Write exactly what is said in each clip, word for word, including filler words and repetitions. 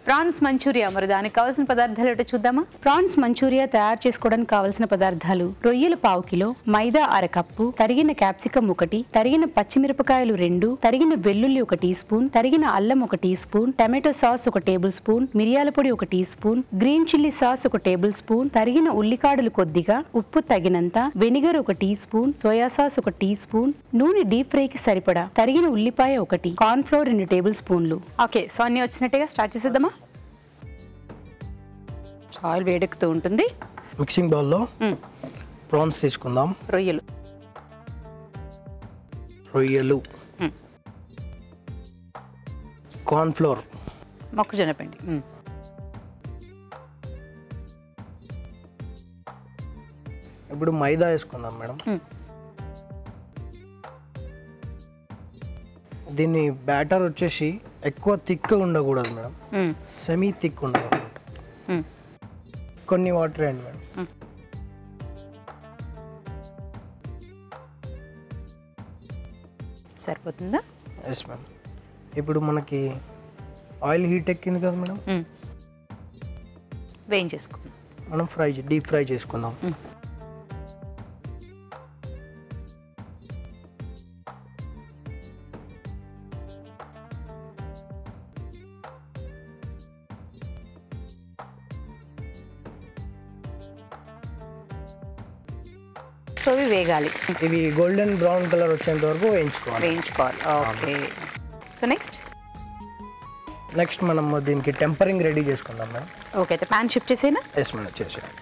Prawns manchurian మరి దానికి కావాల్సిన పదార్థాలు ఏంటో చూద్దామా? ప్రాన్స్ మంచూరియా తయారు చేసుకోవడానికి కావాల్సిన పదార్థాలు: రొయ్యలు పావు కిలో, మైదా అర కప్పు, తరిగిన క్యాప్సికం ఒకటి, తరిగిన పచ్చిమిరపకాయలు రెండు, తరిగిన వెల్లుల్లి ఒక టీ స్పూన్, తరిగిన అల్లం ఒక టీ స్పూన్, టమాటో సాస్ ఒక టేబుల్ స్పూన్, మిరియాల పొడి ఒక teaspoon, green chilli sauce ఒక టేబుల్ స్పూన్, తరిగిన ఉల్లికాడలు కొద్దిగా, ఉప్పు తగినంత, వెనిగర్ ఒక టీ స్పూన్, సోయా సాస్ ఒక టీ స్పూన్, నూనె డీప్ ఫ్రై కి సరిపడా, తరిగిన ఉల్లిపాయ ఒకటి, కార్న్ ఫ్లోర్ రెండు టేబుల్ స్పూన్లు. ఓకే, సో అన్ని వచ్చినట్టుగా స్టార్ట్ చేసేద్దామా? ఆయిల్ వేడెక్కుతూ ఉంటుంది. మిక్సింగ్ బౌల్లో ప్రాన్స్ తీసుకుందాం. రొయ్యలు రొయ్యలు కార్న్ ఫ్లోర్, మొక్కజొన్న పిండి, ఇప్పుడు మైదా వేసుకుందాం మేడం. దీన్ని బ్యాటర్ వచ్చేసి ఎక్కువ థిక్ ఉండకూడదు మేడం, సెమీ థిక్ ఉండకూడదు. కొన్ని వాటర్ వేయండి మేడం. సరిపోతుందా? Yes madam. ఇప్పుడు మనకి ఆయిల్ హీట్ ఎక్కింది కదా మేడం, వేయించేసుకుందాం. మనం ఫ్రై డీప్ ఫ్రై చేసుకుందాం. సో ఇవి వేగాలి. ఇవి గోల్డెన్ బ్రౌన్ కలర్ వచ్చేంత వరకు వేయించుకోవాలి వేయించుకోవాలి ఓకే. సో నెక్స్ట్ నెక్స్ట్ మనం దీనికి టెంపరింగ్ రెడీ చేసుకుందాం మేడం. ఓకే, అయితే ప్యాన్ షిఫ్ట్ చేసేనా? ఎస్ మేడం, చేసేయండి.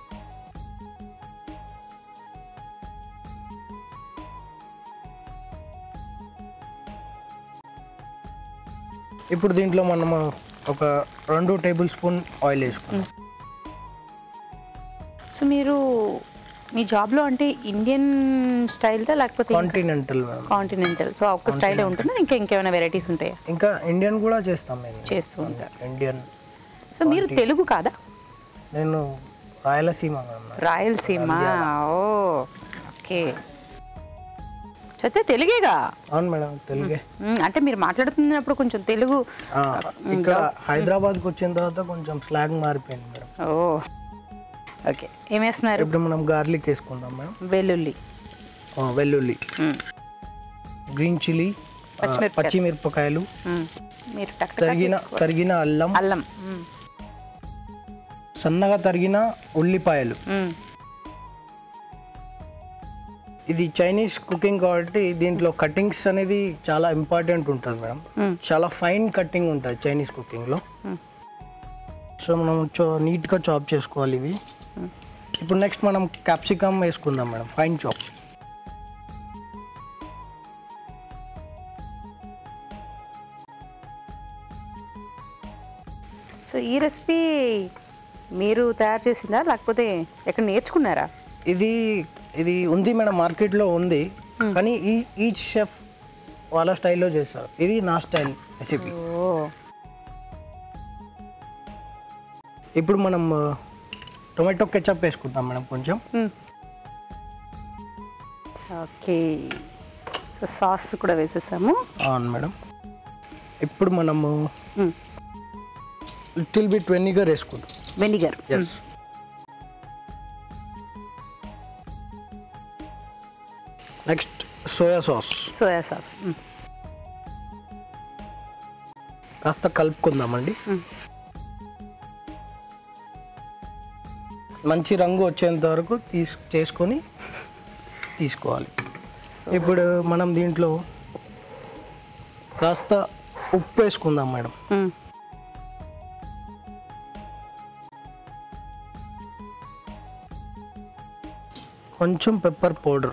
ఇప్పుడు దీంట్లో మనము ఒక రెండు టేబుల్ స్పూన్ ఆయిల్ వేసుకుందాం. సో మీరు మీ జాబ్లో అంటే ఇండియన్ స్టైల్దా లేకపోతే కాంటినెంటల్? కాంటినెంటల్. సో ఒక్క స్టైలే ఉంటుందా, ఇంకా ఇంకేమైనా వెరైటీస్ ఉంటాయా? ఇంకా ఇండియన్ కూడా చేస్తాం మేము. చేస్తూ ఉంటారు ఇండియన్. సో మీరు తెలుగు కాదా? నేను రాయలసీమ. రాయలసీమ, ఓ ఓకే. చదివితే తెలుగేగా? అవును మేడం, తెలుగే. అంటే మీరు మాట్లాడుతున్నప్పుడు కొంచెం తెలుగు. ఇక్కడ హైదరాబాద్కి వచ్చిన తర్వాత కొంచెం స్లాంగ్ మారిపోయింది మేడం. ఓ ఓకే. ఏం వేస్తున్నారు? ఇప్పుడు మనం గార్లిక్ వేసుకుందాం మేడం. వెల్లుల్లి, వెల్లుల్లి, గ్రీన్ చిల్లీ, పచ్చిమిరపకాయలు, మీరు తరిగిన తరిగిన అల్లం, అల్లం సన్నగా తరిగిన ఉల్లిపాయలు. ఇది చైనీస్ కుకింగ్ కాబట్టి దీంట్లో కటింగ్స్ అనేది చాలా ఇంపార్టెంట్ ఉంటుంది మేడం. చాలా ఫైన్ కటింగ్ ఉంటుంది చైనీస్ కుకింగ్లో. సో మనం నీట్గా చాప్ చేసుకోవాలి ఇవి. ఇప్పుడు నెక్స్ట్ మనం క్యాప్సికమ్ వేసుకుందాం మేడం, ఫైన్ చాప్. సో ఈ రెసిపీ మీరు తయారు చేసిందా లేకపోతే ఎక్కడ నేర్చుకున్నారా? ఇది ఇది ఉంది మేడం, మార్కెట్లో ఉంది, కానీ ఈ ఈచ్ షెఫ్ వాళ్ళ స్టైల్లో చేస్తారు. ఇది నా స్టైల్ రెసిపీ. ఇప్పుడు మనం టొమాటో కెచప్ వేసుకుందాం మేడం కొంచెం. ఓకే, సో సాస్ కూడా వేసేసాము. అవును మేడం. ఇప్పుడు మనము లిటిల్ బిట్ వెనిగర్ వేసుకుందాం. Vinegar, yes. Next soya sauce. Soya sauce కాస్త కలుపుకుందామండి. మంచి రంగు వచ్చేంత వరకు తీసు చేసుకొని తీసుకోవాలి. ఇప్పుడు మనం దీంట్లో కాస్త ఉప్పు వేసుకుందాం మేడం. కొంచెం పెప్పర్ పౌడర్.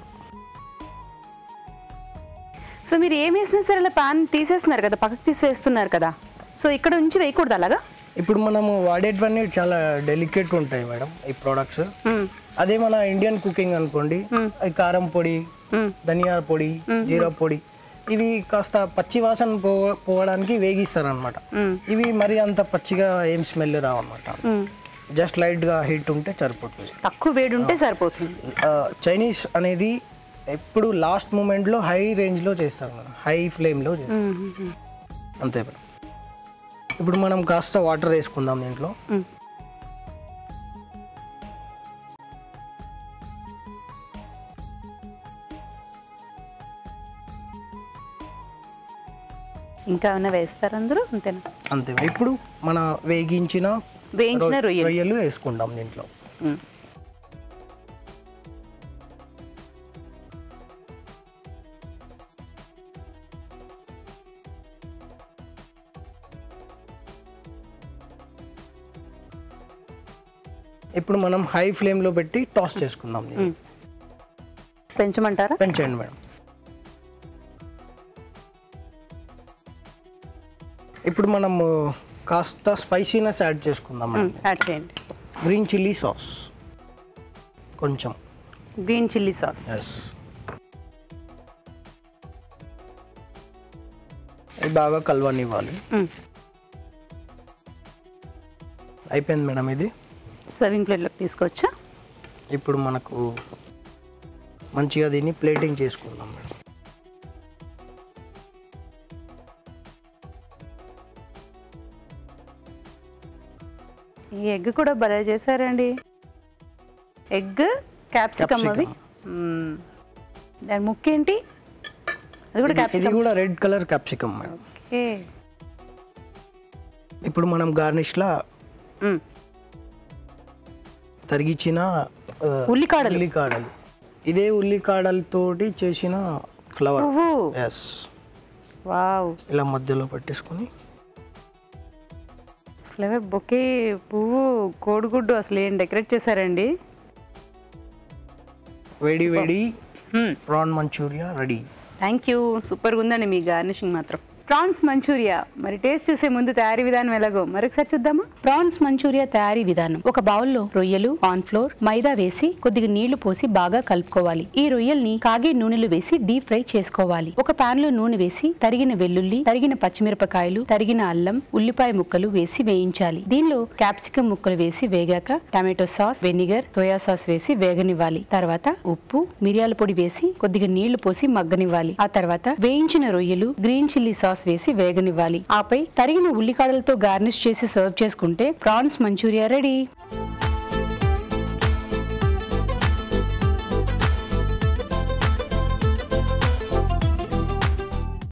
సో మీరు ఏం వేసినా సరే అలా పాన్ తీసేస్తున్నారు కదా, పక్కకు తీసి వేస్తున్నారు కదా, సో ఇక్కడ నుంచి వేయకూడదు అలాగా? ఇప్పుడు మనము వాడేటివన్నీ చాలా డెలికేట్ ఉంటాయి మేడం ఈ ప్రోడక్ట్స్. అదే మన ఇండియన్ కుకింగ్ అనుకోండి, కారం పొడి, ధనియాల పొడి, జీరా పొడి, ఇవి కాస్త పచ్చి వాసన పో పోవడానికి వేగిస్తారు అనమాట. ఇవి మరి అంత పచ్చిగా ఏం స్మెల్ రావు అనమాట. జస్ట్ లైట్గా హీట్ ఉంటే సరిపోతుంది, తక్కువ వేడి ఉంటే సరిపోతుంది. చైనీస్ అనేది ఎప్పుడు లాస్ట్ మూమెంట్లో హై రేంజ్లో చేస్తారు మేడం, హై ఫ్లేమ్లో చేస్తారు అంతే మేడం. ఇప్పుడు మనం కాస్త వాటర్ వేసుకుందాం దీంట్లో. ఇంకా ఏమైనా వేస్తారు అందరూ? అంతేనా? అంతే. ఇప్పుడు మన వేగించిన వేయించిన రొయ్యలు రొయ్యలు వేసుకుందాం దీంట్లో. ఇప్పుడు మనం హై ఫ్లేమ్లో పెట్టి టాస్ చేసుకుందాం. పెంచమంటారా? పెంచండి మేడం. ఇప్పుడు మనం కాస్త స్పైసీనెస్ యాడ్ చేసుకుందాం. యాడ్ చేయండి. గ్రీన్ చిల్లీ సాస్ కొంచెం. Green chilli sauce. ఎస్. ఇది బాగా కలవనివ్వాలి. అయిపోయింది మేడం. ఇది సర్వింగ్ ప్లేట్లోకి తీసుకొచ్చా. ఇప్పుడు మనకు మంచిగా దీన్ని ప్లేటింగ్ చేసుకుందాం మేడం. ఈ ఎగ్ కూడా భలే చేశారండి. ఎగ్ క్యాప్సికమ్ అవి. దాని ముక్కేంటి? అది కూడా ఇది కూడా red colour capsicum madam. Okay. ఇప్పుడు మనం గార్నిష్లా తరిగిచ్చిన ఉల్లికాడలు ఉల్లికాడలు ఇదే ఉల్లికాడలతోటి చేసిన ఫ్లవర్. ఎస్. వావ్. ఇలా మధ్యలో పెట్టేసుకొని ఫ్లవర్ బొకే పువ్వు కోడిగుడ్డు అసలు ఏం డెకరేట్ చేశారండి. వేడి వేడి prawn manchurian ready. Thank you. సూపర్గా ఉందండి మీ గార్నిషింగ్ మాత్రం. Prawns manchurian. మరి టేస్ట్ చేసే ముందు తయారీ విధానం ఎలాగో మరొకసారి చూద్దామా? ప్రాన్స్ మంచూరియా తయారీ విధానం. ఒక బౌల్లో రొయ్యలు, కార్న్ ఫ్లోర్, మైదా వేసి కొద్దిగా నీళ్లు పోసి బాగా కలుపుకోవాలి. ఈ రొయ్యల్ని కాగే నూనెలో వేసి డీప్ ఫ్రై చేసుకోవాలి. ఒక పాన్ లో నూనె వేసి తరిగిన వెల్లుల్లి, తరిగిన పచ్చిమిరపకాయలు, తరిగిన అల్లం, ఉల్లిపాయ ముక్కలు వేసి వేయించాలి. దీనిలో క్యాప్సికం ముక్కలు వేసి వేగాక tomato sauce, vinegar, soya sauce వేసి వేగనివ్వాలి. తర్వాత ఉప్పు, మిరియాల పొడి వేసి కొద్దిగా నీళ్లు పోసి మగ్గనివ్వాలి. ఆ తర్వాత వేయించిన రొయ్యలు, గ్రీన్ చిల్లీ సాస్ వేసి వేగనివ్వాలి. ఆపై తరిగిన ఉల్లికాడలతో గార్నిష్ చేసి సర్వ్ చేసుకుంటే ప్రాన్స్ మంచూరియా రెడీ.